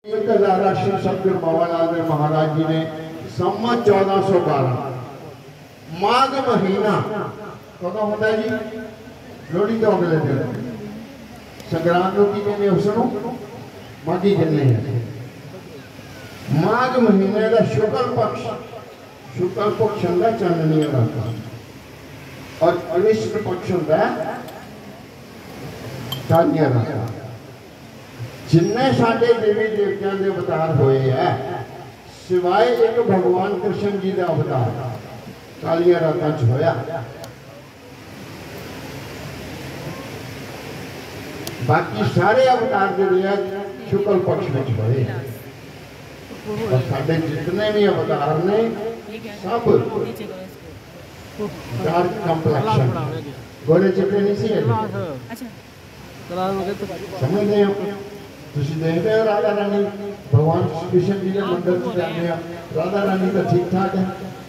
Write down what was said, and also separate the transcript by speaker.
Speaker 1: एक हज़ारा श्री सतगुरु बाबालाल महाराज जी ने सम्मत 1412 माघ महीना कदों होता है जी? लोहड़ी तो अगले दिन संग्रांद की कहने उसनों माघी जन्ने हैं। माघ महीने का शुक्ल पक्ष होंगे चांदनी रात और अनिष्ट पक्ष होंगे कालिया रात। जिन्ने साडे देवी देवतियों के अवतार होए है सिवाय एक भगवान कृष्ण जी का अवतार कालिया रातां च होया। बाकी सारे अवतार जो शुक्ल पक्ष में होए और साडे जितने भी अवतार ने सब डार्क कंप्लेक्शन गोरे चिट्टे नहीं सी समझते हो? तुम देखते हो राधा रानी भगवान कृष्ण जी के मंदिर में जाते हैं राधा रानी तो ठीक ठाक है